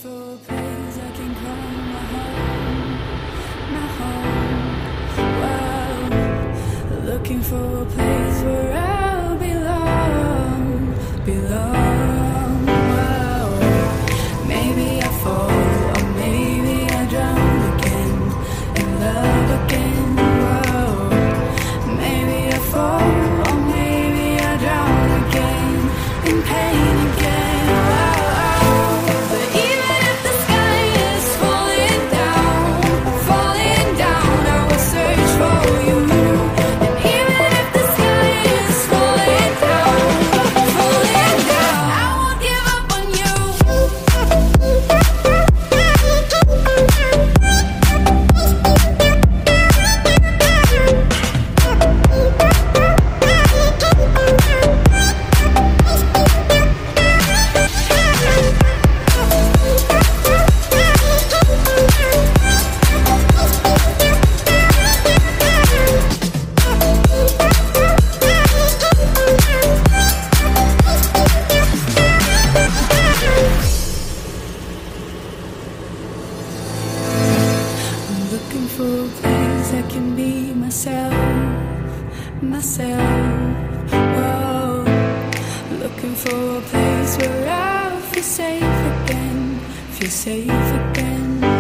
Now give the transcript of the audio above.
for a place I can call my home, my home. Whoa. Looking for a place where I'll belong, belong. Whoa. Maybe I fall, or maybe I drown again, in love again. Whoa. Maybe I fall, or maybe I drown again, in pain again. Looking for a place I can be myself, myself. Whoa. Looking for a place where I feel safe again, feel safe again.